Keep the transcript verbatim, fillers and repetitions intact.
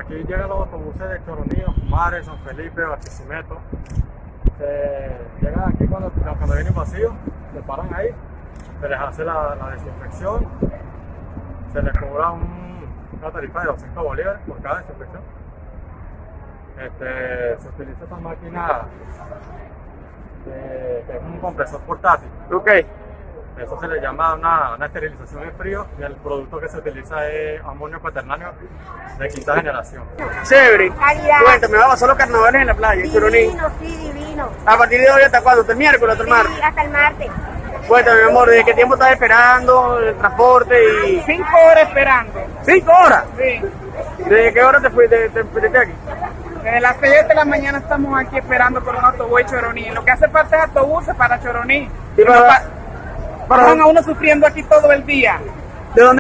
Aquí llegan los autobuses de Choroní, Osmares, San Felipe, Barquisimeto. Se llegan aquí cuando, cuando vienen vacíos, se paran ahí, se les hace la, la desinfección, se les cobra un, una tarifa de doscientos bolívares por cada desinfección. Este, se utiliza esta máquina de, que es un compresor portátil. Ok. Eso se le llama una, una esterilización en frío y el producto que se utiliza es amonio cuaternáneo de quinta generación. Chévere. Calidad. Cuéntame, ¿va a pasar los carnavales en la playa, en Choroní? Divino, sí, divino. ¿A partir de hoy hasta cuándo? ¿Hasta el miércoles, hasta el martes? Sí, hasta el martes. Cuéntame, mi amor, ¿desde qué tiempo estás esperando el transporte? Y... Cinco horas esperando. ¿Cinco horas? Sí. ¿Desde qué hora te fuiste te, te, te aquí? Desde las seis de la mañana estamos aquí esperando por un autobús de Choroní. Lo que hace falta es autobuses para Choroní. ¿Y para, Pa- para Van a uno sufriendo aquí todo el día. ¿De dónde?